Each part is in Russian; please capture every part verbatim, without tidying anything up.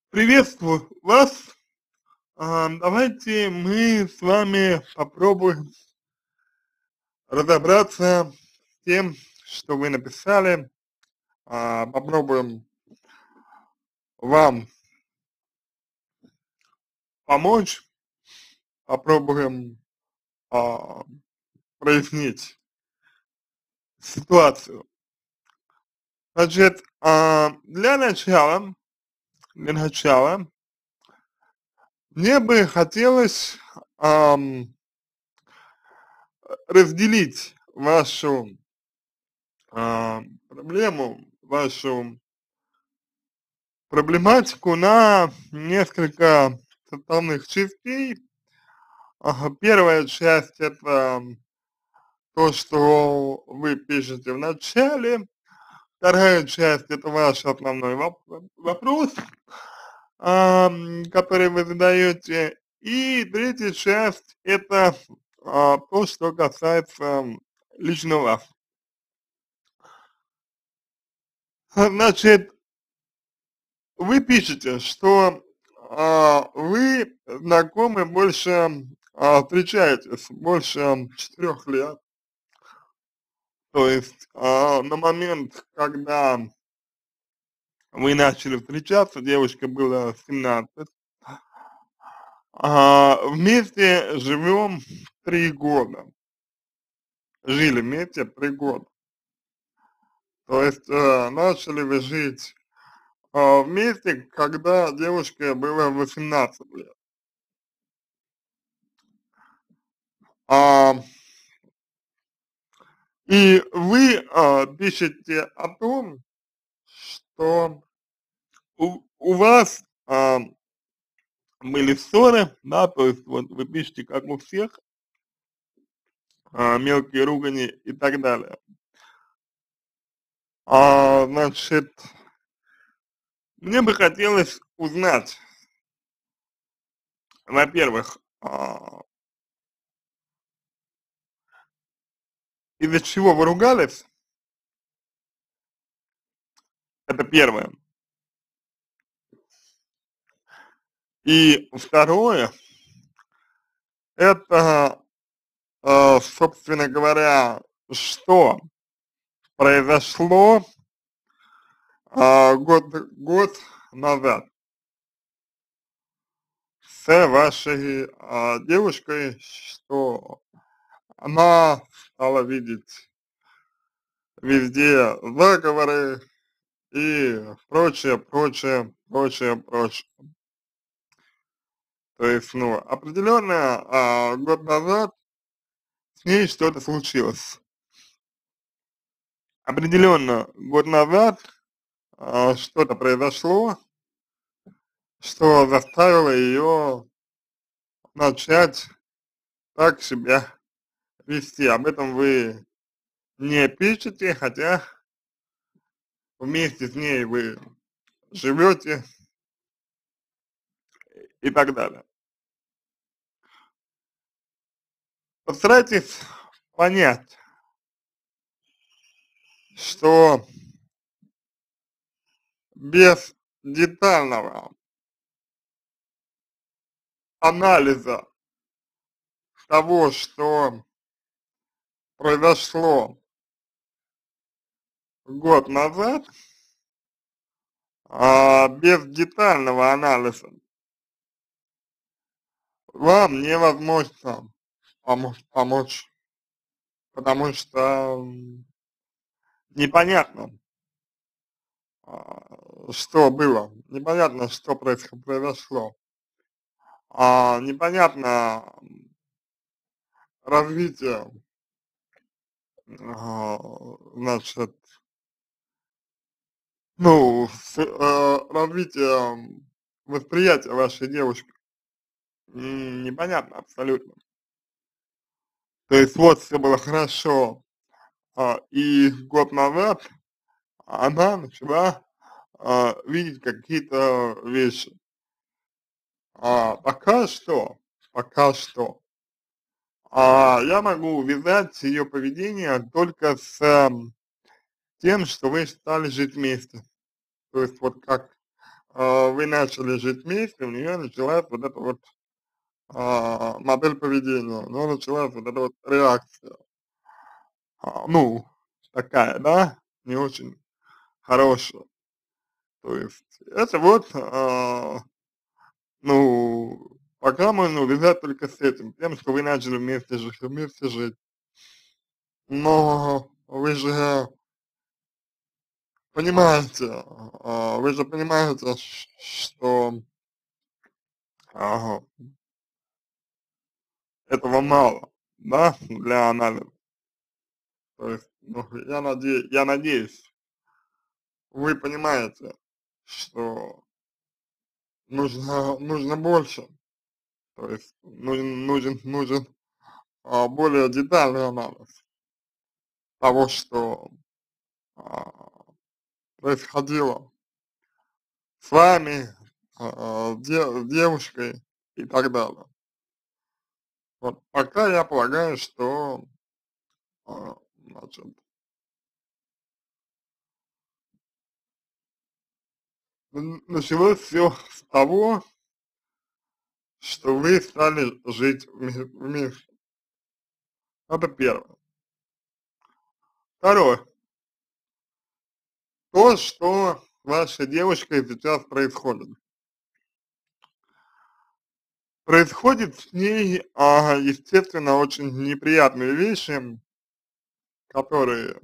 Приветствую вас. А, давайте мы с вами попробуем разобраться с тем, что вы написали. А, попробуем вам помочь, попробуем а, прояснить ситуацию. Значит, а, для начала, для начала мне бы хотелось ам, разделить вашу а, проблему, вашу проблематику на несколько составных частей. Ага, первая часть — это то, что вы пишете в начале. Вторая часть — это ваш основной воп вопрос, ам, который вы задаете. И третья часть — это а, то, что касается лично вас. Значит, вы пишете, что а, вы знакомы больше, а, встречаетесь больше четырех лет. То есть а, на момент, когда вы начали встречаться, девушке было семнадцать, а, вместе живем три года. Жили вместе три года. То есть э, начали вы жить а, вместе, когда девушке было восемнадцать лет. А, и вы а, пишете о том, что у, у вас а, были ссоры, да, то есть вот вы пишете, как у всех, а, мелкие ругани и так далее. А, значит, мне бы хотелось узнать, во-первых, а, из-за чего вы ругались, это первое. И второе, это, а, собственно говоря, что произошло а, год, год назад с вашей а, девушкой, что она стала видеть везде заговоры и прочее, прочее, прочее, прочее. То есть, ну, определенно а, год назад с ней что-то случилось. Определенно год назад а, что-то произошло, что заставило ее начать так себя вести. Об этом вы не пишете, хотя вместе с ней вы живете и так далее. Постарайтесь понять, что без детального анализа того, что произошло год назад, а, без детального анализа вам невозможно помочь, помочь, потому что м, непонятно, а, что было, непонятно, что происход- произошло, а, непонятно развитие, а, значит, ну, с, э, развитие восприятия вашей девушки, м, непонятно абсолютно. То есть вот все было хорошо, а, и год назад она начала а, видеть какие-то вещи. А, пока что, пока что, а, я могу увязать ее поведение только с ам, тем, что вы стали жить вместе. То есть вот как а, вы начали жить вместе, у нее началась вот эта вот а, модель поведения, у нее началась вот эта вот реакция, а, ну, такая, да, не очень хорошая. То есть это вот, а, ну, пока можно увязать только с этим, тем, что вы начали вместе жить, вместе жить. Но вы же понимаете, а, вы же понимаете, ш- что ага, этого мало, да, для анализа. То есть, ну, я надеюсь, я надеюсь, вы понимаете, что нужно, нужно больше. То есть нужен, нужен, нужен а, более детальный анализ того, что а, происходило с вами, а, де- девушкой и так далее. Вот пока я полагаю, что а, значит, н- началось все с того, что вы стали жить вме- вместе. Это первое. Второе. То, что с вашей девушкой сейчас происходит. Происходит с ней, а, естественно, очень неприятные вещи, которые,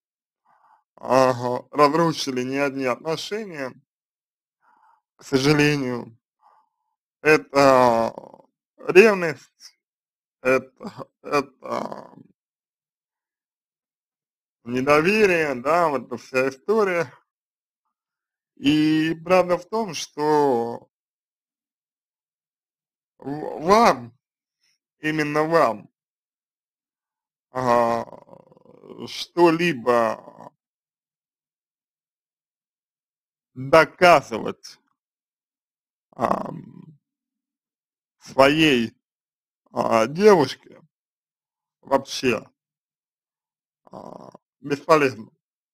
ага, разрушили не одни отношения, к сожалению. Это ревность, это, это недоверие, да, вот эта вся история. И правда в том, что в- вам, именно вам, а, что-либо доказывать ам, своей а, девушке вообще а, бесполезно,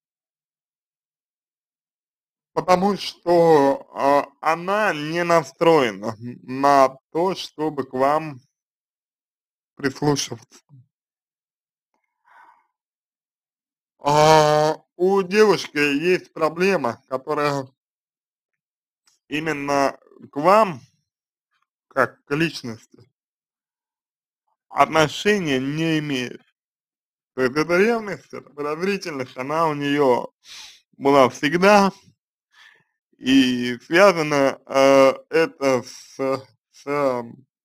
потому что а, она не настроена на то, чтобы к вам прислушиваться. А, у девушки есть проблема, которая именно к вам, как к личности, отношения не имеет. То есть эта ревность, эта подозрительность, она у нее была всегда, и связано э, это с, с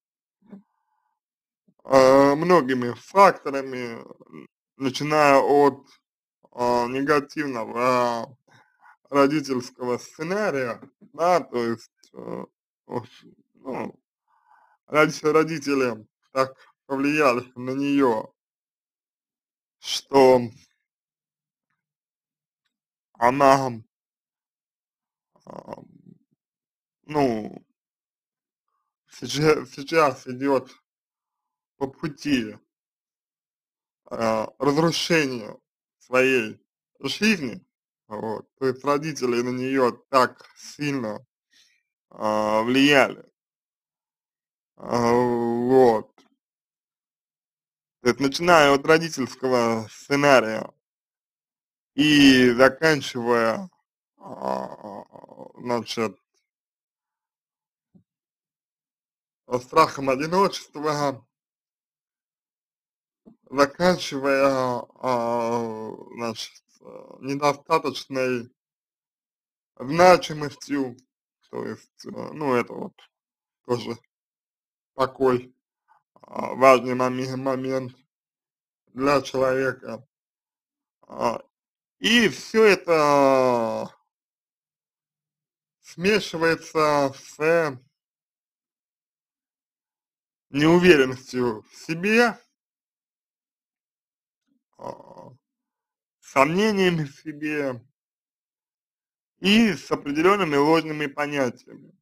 э, многими факторами, начиная от э, негативного родительского сценария, да, то есть, э, вот, ну, раньше родители так повлияли на нее, что она, а, ну, сейчас, сейчас идет по пути а, разрушения своей жизни, вот, то есть родители на нее так сильно а, влияли, а, вот, то есть начиная от родительского сценария и заканчивая, а, значит, страхом одиночества, заканчивая, а, значит, а, недостаточной значимостью, то есть, э, ну, это вот тоже такой а, важный моме- момент для человека. А, и все это смешивается с неуверенностью в себе, а, сомнениями в себе и с определенными ложными понятиями.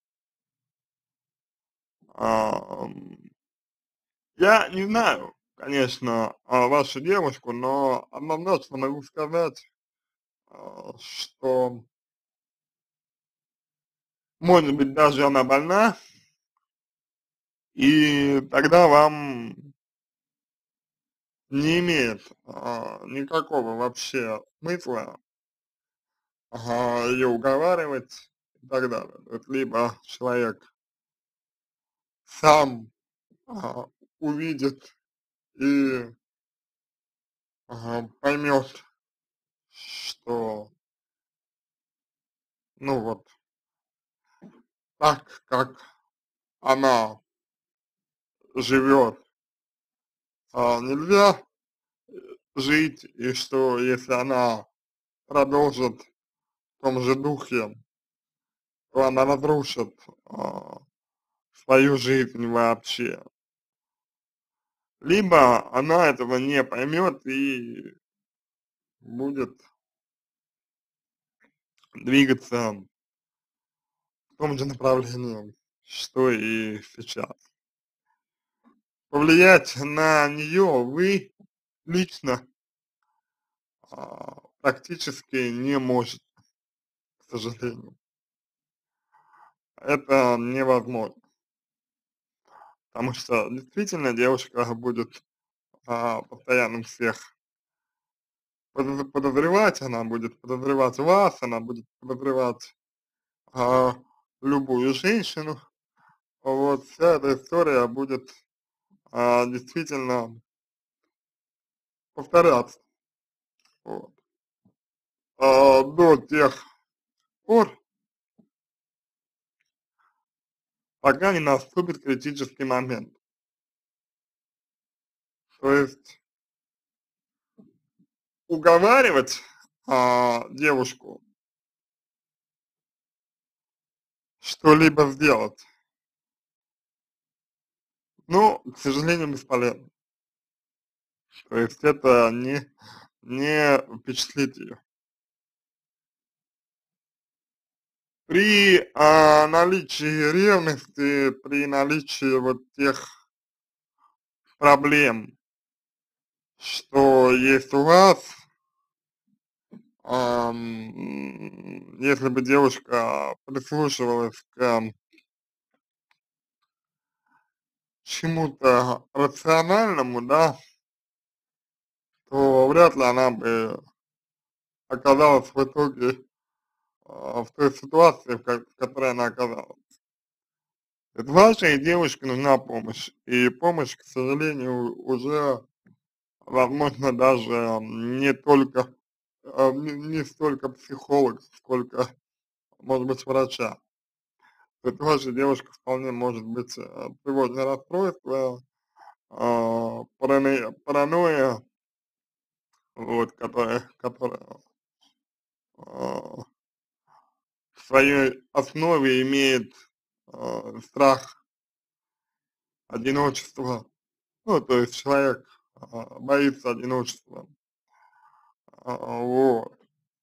А, Я не знаю, конечно, а, вашу девушку, но однозначно могу сказать, а, что может быть, даже она больна, и тогда вам не имеет а, никакого вообще смысла а, ее уговаривать и так далее. То есть либо человек сам а, увидит и ага, поймет, что, ну вот, так как она живет, а, нельзя жить, и что если она продолжит в том же духе, то она разрушит а, свою жизнь вообще. Либо она этого не поймет и будет двигаться в том же направлении, что и сейчас. Повлиять на нее вы лично а, практически не можете, к сожалению. Это невозможно, потому что действительно девушка будет а, постоянно всех подоз- подозревать, она будет подозревать вас, она будет подозревать а, любую женщину. Вот вся эта история будет а, действительно повторяться. Вот. А, до тех пор, пока не наступит критический момент. То есть уговаривать а, девушку что-либо сделать, ну, к сожалению, бесполезно. То есть это не, не впечатлит ее. При а, наличии ревности, при наличии вот тех проблем, что есть у вас, ам, если бы девушка прислушивалась к чему-то рациональному, да, то вряд ли она бы оказалась в итоге а, в той ситуации, в, ко- в которой она оказалась. Это вашей девушке нужна помощь, и помощь, к сожалению, уже, возможно, даже не только, а, не, не столько психолог, сколько, может быть, врача. То есть ваша девушка вполне может быть э, тревожное расстройство, а, паранойя, паранойя, вот, которая, которая а, в своей основе имеет а, страх одиночества. Ну, то есть человек а, боится одиночества. А, вот.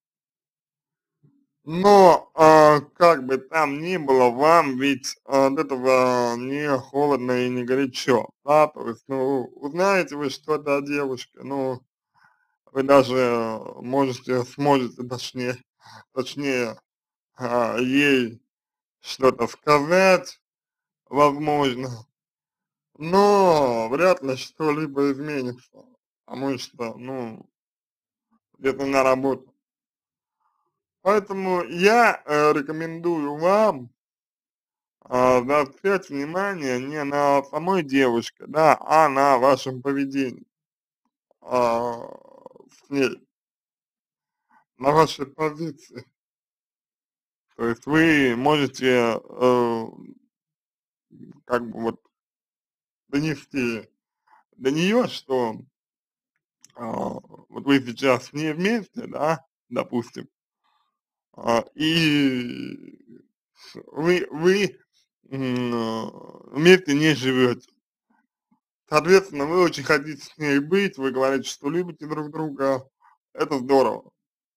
Но, а, как бы там ни было, вам ведь от этого не холодно и не горячо, да, то есть, ну, узнаете вы что-то о девушке, ну, вы даже можете, сможете, точнее, точнее, а, ей что-то сказать, возможно, но вряд ли что-либо изменится, потому что, ну, где-то на работу. Поэтому я э, рекомендую вам а, заострять внимание не на самой девушке, да, а на вашем поведении а, с ней, на вашей позиции. То есть вы можете э, как бы вот донести до нее, что а, вот вы сейчас с ней вместе, да, допустим, а, и вы, вы м, э, вместе не живете. Соответственно, вы очень хотите с ней быть, вы говорите, что любите друг друга, это здорово.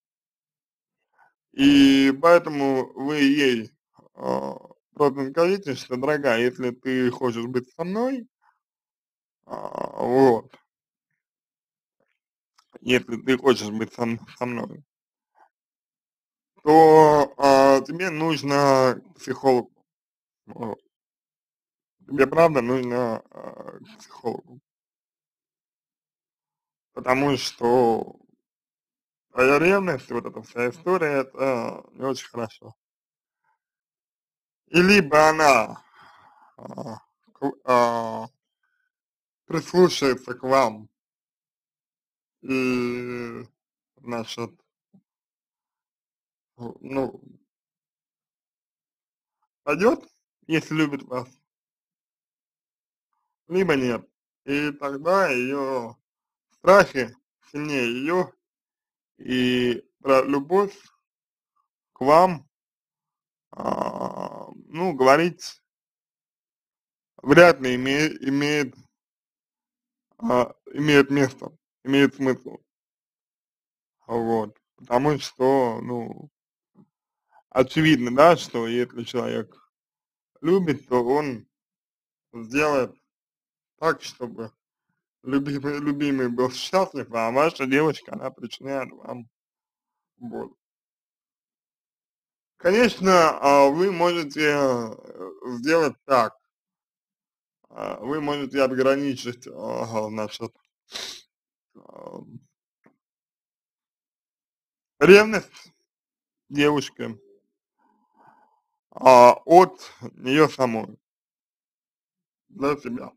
И поэтому вы ей а, просто скажите, что, дорогая, если ты хочешь быть со мной, а, вот, если ты хочешь быть со, м- со мной, то, а, тебе нужно к психологу. Вот. Тебе правда нужно, а, к психологу. Потому что твоя ревность, вот эта вся история, это не очень хорошо. И либо она, а, к а, прислушается к вам и, значит, ну ну пойдет, если любит вас, либо нет. И тогда ее страхи сильнее ее, и про любовь к вам, а, ну, говорить вряд ли име имеет, а, имеет место, имеет смысл. Вот. Потому что, ну, очевидно, да, что если человек любит, то он сделает так, чтобы любимый любимый был счастлив, а ваша девочка, она причиняет вам боль. Конечно, а, вы можете, э, сделать так. А, вы можете ограничить, ага, значит, ам, ревность девушки, а, от нее самой для себя.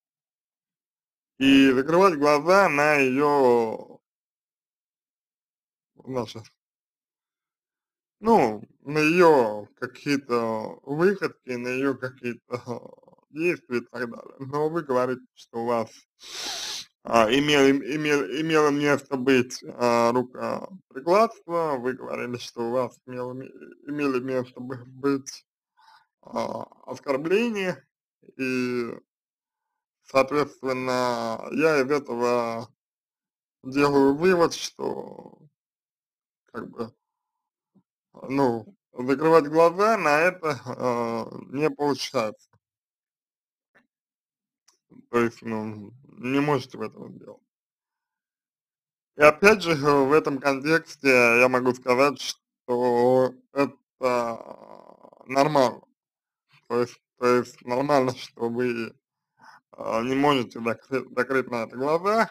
И закрывать глаза на ее, значит, ну, на ее какие-то выходки, на ее какие-то действия и так далее. Но вы говорите, что у вас, а, имело имел имело место быть, а, рукоприкладство, вы говорили, что у вас имело ме имели место бы быть, а, оскорбления, и, соответственно, я из этого делаю вывод, что как бы, ну, закрывать глаза на это, а, не получается. То есть, ну, не можете вы этого сделать. И опять же, э, в этом контексте я могу сказать, что это нормально. То есть то есть нормально, что вы, а, не можете закры закрыть на это глаза,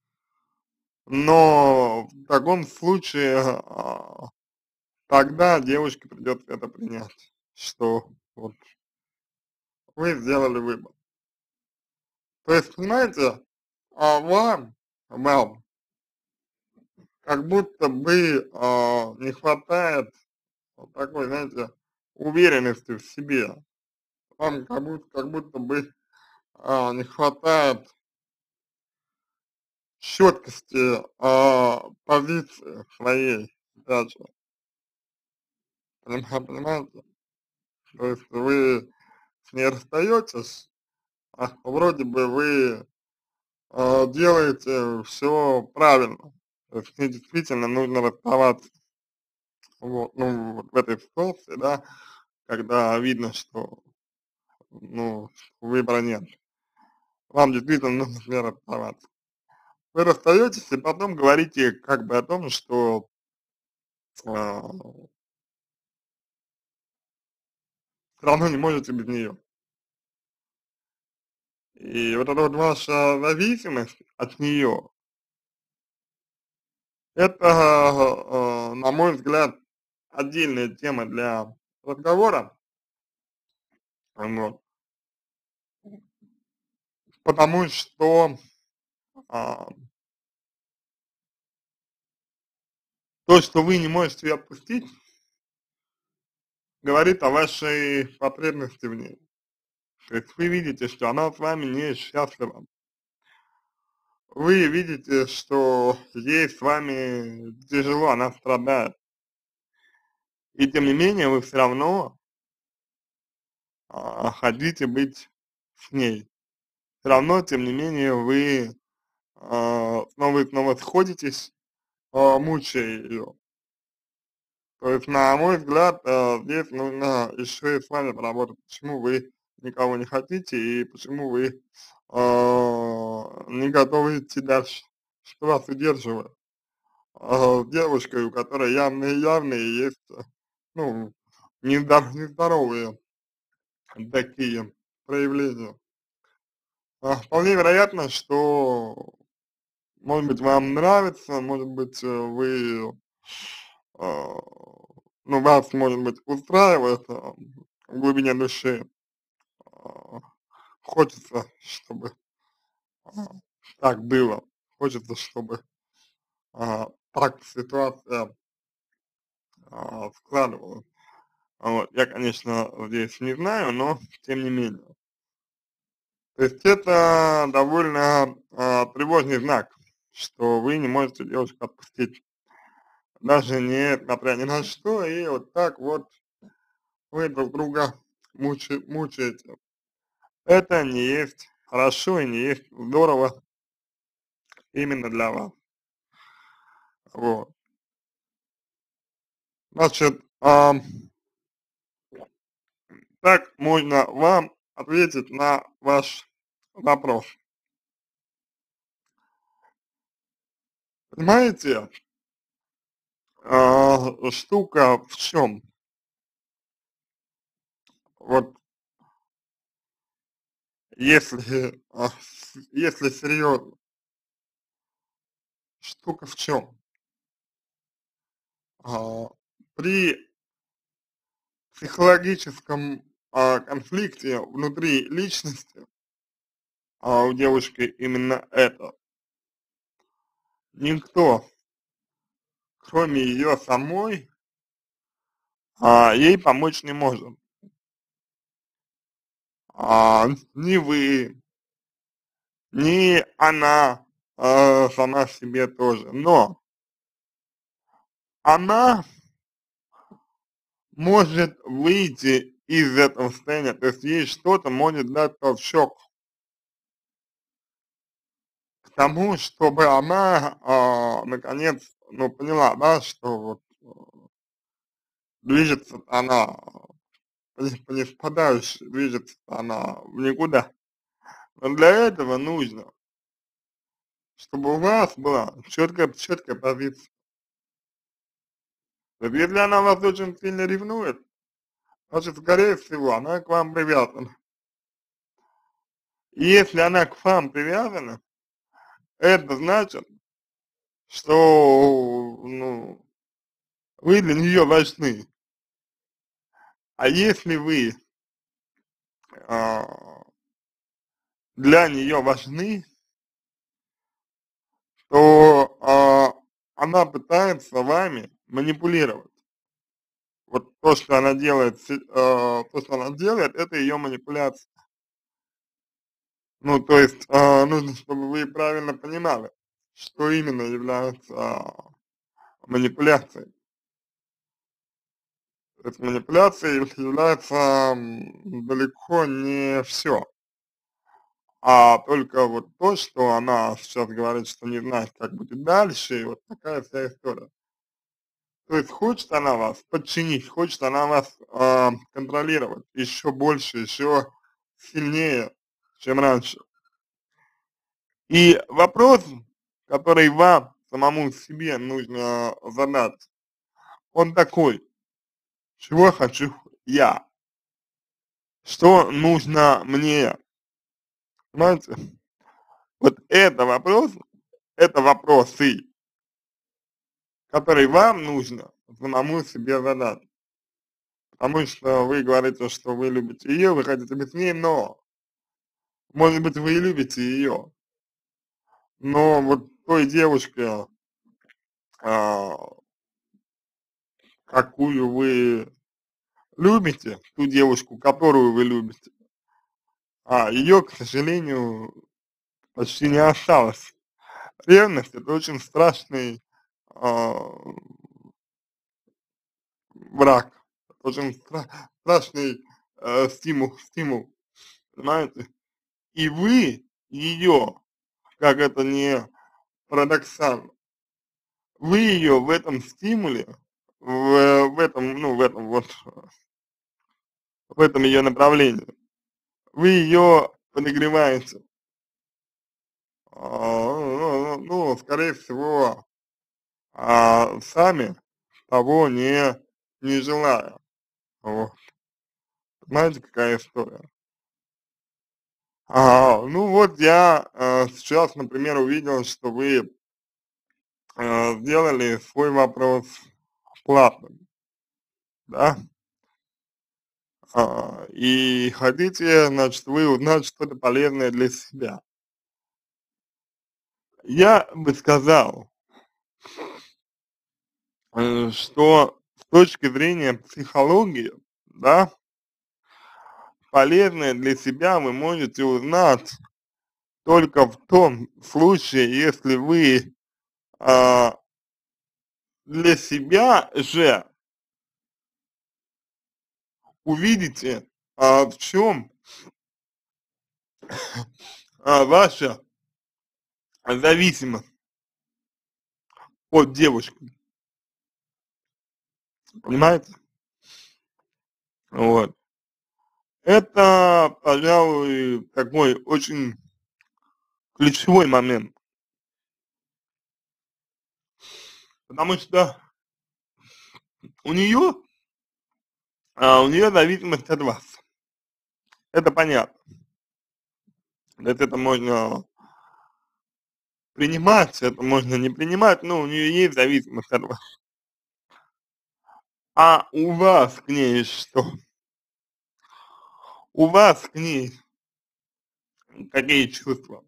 но в таком случае, а, тогда девушке придется это принять, что вот вы сделали выбор. То есть, понимаете, а, вам вам как будто бы, а, не хватает вот такой, знаете, уверенности в себе. Вам как будто как будто бы, а, не хватает четкости, а, позиции своей даже. Понима понимаете? То есть вы с ней расстаетесь, а вроде бы вы, а, делаете все правильно. То есть с ней действительно нужно расставаться. Вот, ну, вот в этой ситуации, да, когда видно, что, ну, выбора нет. Вам действительно нужно с ней расставаться. Вы расстаетесь и потом говорите как бы о том, что, а, всё равно не можете без нее. И вот эта вот ваша зависимость от нее, это, а, на мой взгляд, отдельная тема для разговора. Вот. Потому что, а, то, что вы не можете ее отпустить, говорит о вашей потребности в ней. То есть вы видите, что она с вами не счастлива. Вы видите, что ей с вами тяжело, она страдает. И тем не менее вы все равно, а, хотите быть с ней. Все равно, тем не менее, вы, а, снова и снова сходитесь, а, мучая ее. То есть, на мой взгляд, а, здесь нужно еще и с вами поработать. Почему вы никого не хотите и почему вы, а, не готовы идти дальше, что вас удерживает. а, девушкой, у которой явные явные есть, э, ну, нездор нездоровые такие проявления. А, вполне вероятно, что, может быть, вам нравится, может быть, э, вы, а, ну, вас, может быть, устраивает, а, в глубине души, а, хочется, чтобы, а, так было, хочется, чтобы, а, так ситуация, а, складывалась. Вот. Я, конечно, здесь не знаю, но тем не менее. То есть это довольно, а, тревожный знак, что вы не можете девушку отпустить, даже несмотря ни на что, и вот так вот вы друг друга мучи мучаете. Это не есть хорошо и не есть здорово именно для вас. Вот. Значит, ам, так можно вам ответить на ваш вопрос. Понимаете, а, штука в чем? Вот если, а, с если серьезно, штука в чем? А, при психологическом, а, конфликте внутри личности, а у девушки именно это, никто, кроме ее самой, а, ей помочь не может. А, ни вы, ни она, а, сама себе тоже. Но она может выйти из этого состояния, то есть ей что-то может дать толчок к тому, чтобы она, а, наконец, ну, поняла, да, что вот, э, движется она по нис по нисходящей, движется она в никуда. Но для этого нужно, чтобы у вас была четкая четкая позиция. Вот если она вас очень сильно ревнует, значит, скорее всего, она к вам привязана. И если она к вам привязана, это значит, что, ну, вы для нее важны. А если вы, а, для нее важны, то, а, она пытается вами манипулировать. Вот то, что она делает, се а, то, что она делает, это ее манипуляция. Ну, то есть, а, нужно, чтобы вы правильно понимали, что именно является, а, манипуляцией. То есть манипуляцией является, м, далеко не все, а только вот то, что она сейчас говорит, что не знает, как будет дальше, и вот такая вся история. То есть хочет она вас подчинить, хочет она вас, а, контролировать еще больше, еще сильнее, чем раньше. И вопрос, который вам самому себе нужно задать, он такой: чего хочу я? Что нужно мне? Понимаете? Вот это вопрос, это вопросы, которые вам нужно самому себе задать. Потому что вы говорите, что вы любите ее, вы хотите быть с ней, но, может быть, вы и любите ее, но вот той девушке, а, какую вы любите, ту девушку, которую вы любите, а ее, к сожалению, почти не осталось. Ревность — это очень страшный, а, враг, очень стра страшный, э, стимул стимул, понимаете? И вы ее, как это не парадоксально, вы ее в этом стимуле, в в этом, ну, в этом вот, в этом ее направлении, вы ее подогреваете. А, ну ну ну, скорее всего, а сами того не, не желая. Вот. Понимаете, какая история? А, ну вот я э, сейчас, например, увидел, что вы э, сделали свой вопрос платным, да, а, и хотите, значит, вы узнать что-то полезное для себя. Я бы сказал, э, что с точки зрения психологии, да, полезное для себя вы можете узнать только в том случае, если вы а, для себя же увидите, а, в чем а, ваша зависимость от девушки, понимаете? Вот. Это, пожалуй, такой очень ключевой момент, потому что у нее, а, у нее зависимость от вас. Это понятно. То есть это можно принимать, это можно не принимать, но у нее есть зависимость от вас. А у вас к ней что? У вас к ней какие чувства?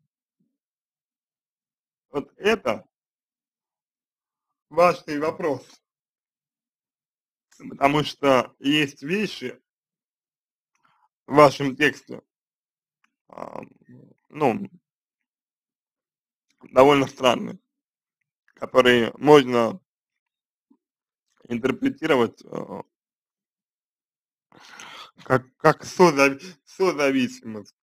Вот это важный вопрос, потому что есть вещи в вашем тексте, а, ну, довольно странные, которые можно интерпретировать э, как, как созави- созависимость.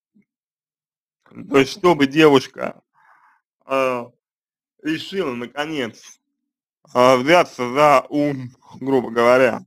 То есть, чтобы девушка э, решила, наконец, э, взяться за ум, грубо говоря,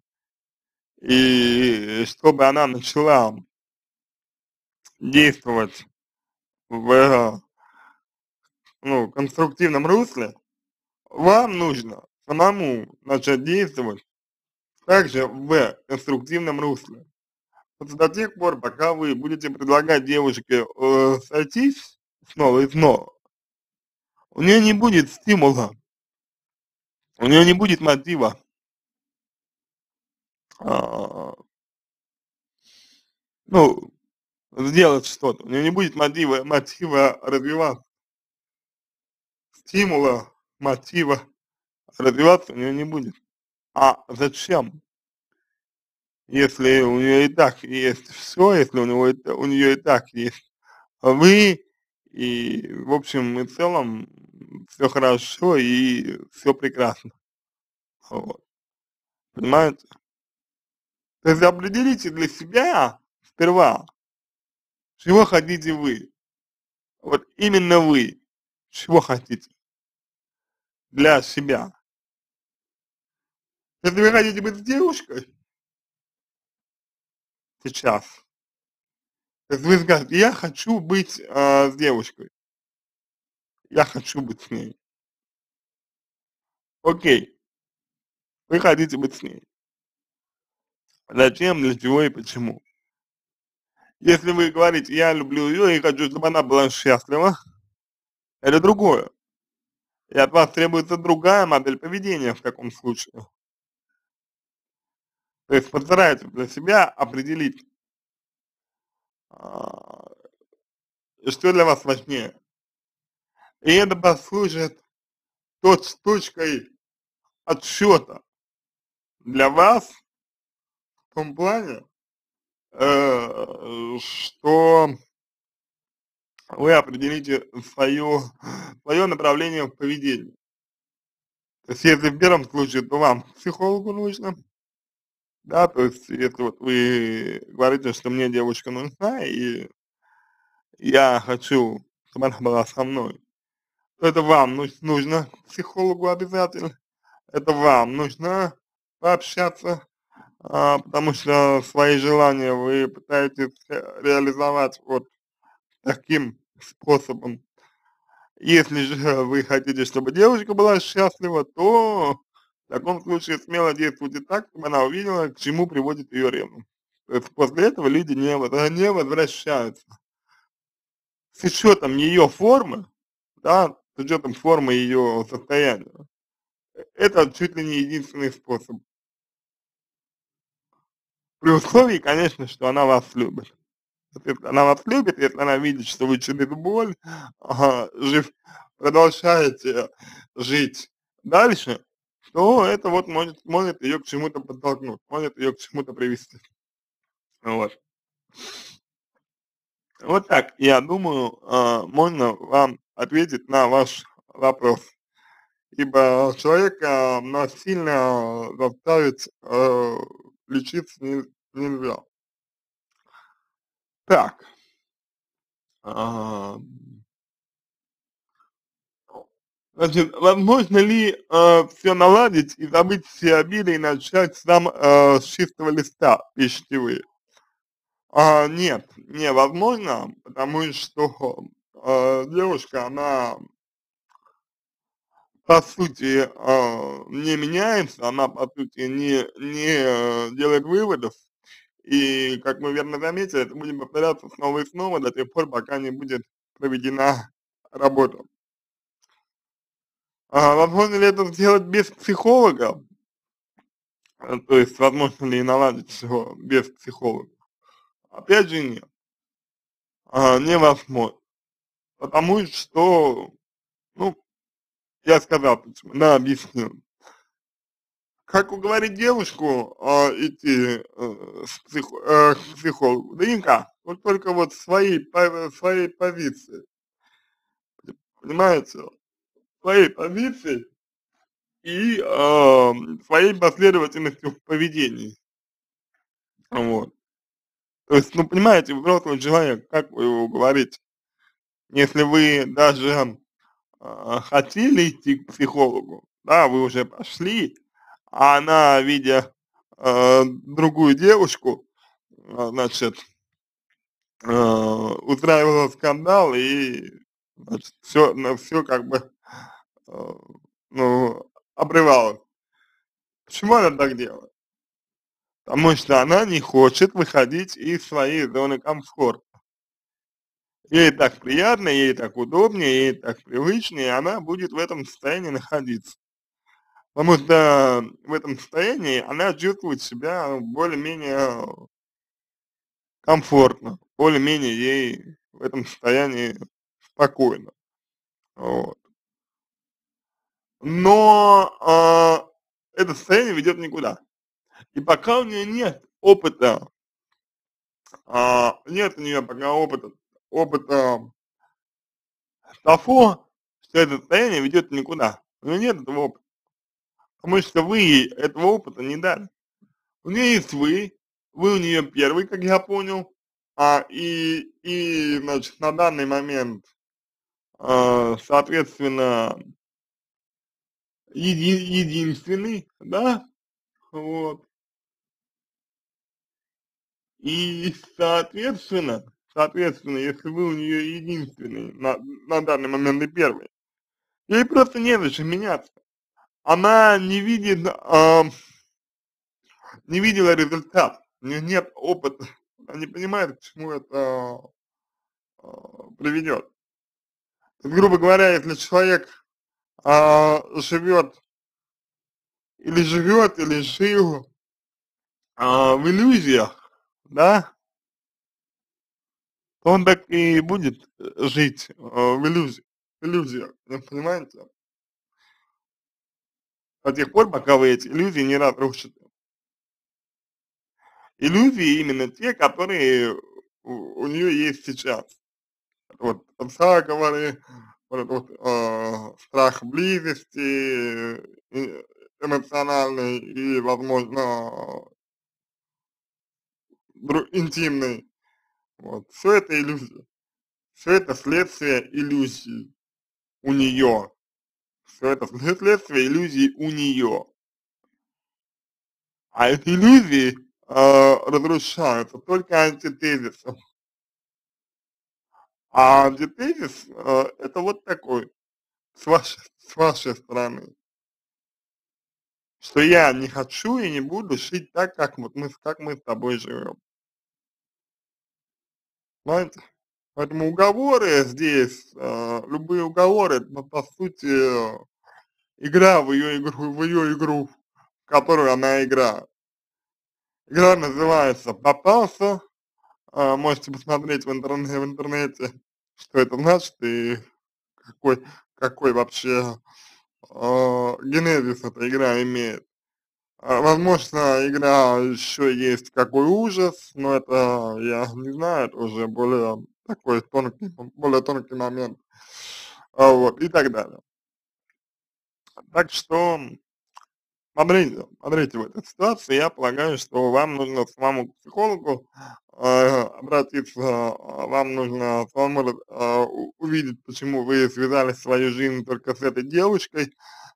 и чтобы она начала действовать в, э, ну, конструктивном русле, вам нужно самому начать действовать также в конструктивном русле. Вот до тех пор, пока вы будете предлагать девушке э, сойтись снова и снова, у нее не будет стимула, у нее не будет мотива а, ну, сделать что-то, у нее не будет мотива, мотива развиваться, стимула, мотива развиваться у нее не будет. А зачем? Если у нее и так есть все, если у него это, у нее и так есть вы, и в общем и целом все хорошо и все прекрасно. Вот. Понимаете? То есть определите для себя сперва, чего хотите вы. Вот именно вы, чего хотите для себя. Если вы хотите быть с девушкой сейчас, то есть вы скажете, я хочу быть а, с девушкой, я хочу быть с ней. Окей, вы хотите быть с ней. Зачем, для чего и почему? Если вы говорите, я люблю ее и хочу, чтобы она была счастлива, это другое. И от вас требуется другая модель поведения в таком случае. То есть постарайтесь для себя определить, а, что для вас важнее. И это послужит точ точкой отсчета для вас в том плане, э, что вы определите свое, свое направление в поведении. То есть если в первом случае, то вам к психологу нужно, да, то есть если вот вы говорите, что мне девушка нужна, и я хочу, чтобы она была со мной, то это вам нуж- нужно к психологу обязательно, это вам нужно пообщаться, а, потому что свои желания вы пытаетесь э, реализовать вот таким способом. Если же вы хотите, чтобы девушка была счастлива, то в таком случае смело действуйте так, чтобы она увидела, к чему приводит ее ревность. То есть после этого люди не, воз- не возвращаются. С учетом ее формы, да, с учетом формы ее состояния, это чуть ли не единственный способ. При условии, конечно, что она вас любит. Вот если она вас любит, если она видит, что вы через боль ага, жив, продолжаете жить дальше, то это вот может, может ее к чему-то подтолкнуть, может ее к чему-то привести. Вот. Вот так, я думаю, а, можно вам ответить на ваш вопрос. Ибо человека насильно заставить э, лечиться не- нельзя. Так, а, значит, возможно ли э, все наладить и забыть все обиды и начать сам э, с чистого листа, пишете вы? А, нет, невозможно, потому что э, девушка, она по сути э, не меняется, она по сути не, не э, делает выводов, и, как мы верно заметили, это будет повторяться снова и снова до тех пор, пока не будет проведена работа. А, возможно ли это сделать без психолога? Э, то есть, возможно ли наладить всё без психолога? Опять же нет, а, невозможно, потому что, ну, я сказал почему, да, объясню. Как уговорить девушку, а, идти, э, с психо э, к психологу? Да никак, вот только вот своей по своей позиции, понимаете? Своей позиции и, ам, своей последовательностью в поведении. Вот. То есть, ну, понимаете, взрослый человек, как вы его уговорите? Если вы даже, а, хотели идти к психологу, да, вы уже пошли, а она, видя, а, другую девушку, а, значит, а, устраивала скандал и, значит, всё, на всё как бы, а, ну, обрывалось. Почему она так делает? Потому что она не хочет выходить из своей зоны комфорта. Ей так приятно, ей так удобнее, ей так привычнее, и она будет в этом состоянии находиться. Потому что в этом состоянии она чувствует себя более-менее комфортно, более-менее ей в этом состоянии спокойно. Вот. Но а, это состояние ведет никуда. И пока у нее нет опыта, а, нет у нее пока опыта, опыта того, что это состояние ведет никуда. У нее нет этого опыта, потому что вы ей этого опыта не дали. У нее есть вы, вы у нее первый, как я понял, а, и, и, значит, на данный момент, а, соответственно, еди, единственный, да, вот, и, соответственно, соответственно, если вы у нее единственный на, на данный момент и первый, ей просто незачем меняться. Она не видит, а, не видела результат, у нее нет опыта, она не понимает, к чему это а, приведет. Грубо говоря, если человек а, живет или живет, или жил а, в иллюзиях, да, то он так и будет э, жить а, в иллюзиях, иллюзиях, вы понимаете? До тех пор, пока вы эти иллюзии не разрушите. Иллюзии именно те, которые у, у нее есть сейчас. Вот заговоры, вот этот вот, а, страх близости, э, эмоциональный и, возможно, дру интимный. Вот. Все это иллюзия. Все это следствие иллюзий у нее. Все это следствие иллюзий у нее. А эти иллюзии а, разрушаются только антитезисом. А антитезис а, это вот такой. с вашей, с вашей стороны, что я не хочу и не буду жить так, как вот мы, с- как мы с тобой живем. Понимаете? Поэтому уговоры здесь, э, любые уговоры, это, по сути, э, игра в ее игру, в ее игру, в которую она играет. Игра называется «Попался», а, можете посмотреть в интернете, в интернете, что это значит и какой, какой вообще а, генезис эта игра имеет. А, возможно, игра еще есть какой ужас, но это я не знаю, это уже более такой тонкий, более тонкий момент, а, вот, и так далее. Так что, смотрите, смотрите, в этой ситуации я полагаю, что вам нужно самому к психологу э, обратиться, а, вам нужно самому раз- а, у- увидеть, почему вы связали свою жизнь только с этой девушкой,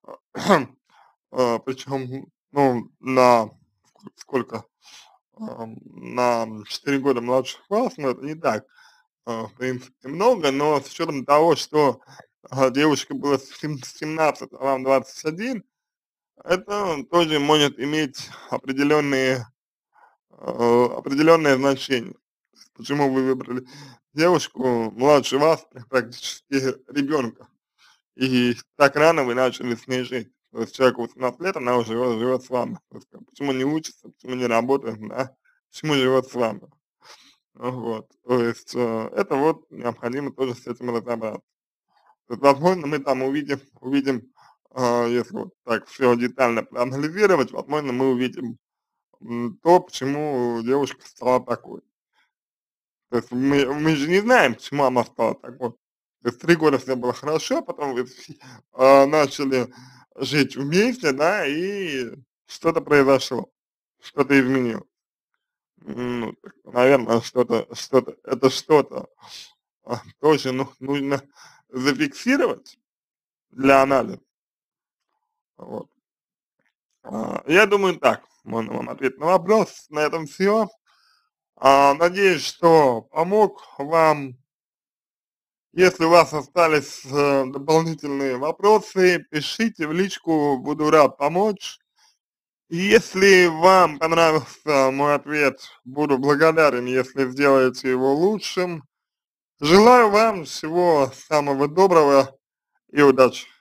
причем, ну, на ск- сколько, ам, на четыре года младше вас, но это не так, а, в принципе, много, но с учетом того, что а, девушке было сем- семнадцать, а вам двадцать один, это тоже может иметь определенные, э, определенное значение. Почему вы выбрали девушку младше вас, практически ребенка, и так рано вы начали с ней жить. То есть человеку восемнадцать лет, она уже живет, живет с вами. То есть, как, почему не учится, почему не работает, да, почему живет с вами. Ну вот, то есть э, это вот необходимо тоже с этим разобраться. То есть, возможно, мы там увидим, увидим, а, если вот так все детально проанализировать, возможно, мы увидим м, то, почему девушка стала такой. То есть мы, мы же не знаем, почему она стала такой. То есть три года все было хорошо, потом вы а, начали жить вместе, да, и что-то произошло, что-то изменилось. Ну, наверное, что-то, что-то, это что-то а, тоже ну, нужно зафиксировать для анализа. Вот. А, я думаю, так, можно вам ответить на вопрос. На этом все. Надеюсь, что помог вам. Если у вас остались э, дополнительные вопросы, пишите в личку, буду рад помочь. И если вам понравился мой ответ, буду благодарен, если сделаете его лучшим. Желаю вам всего самого доброго и удачи.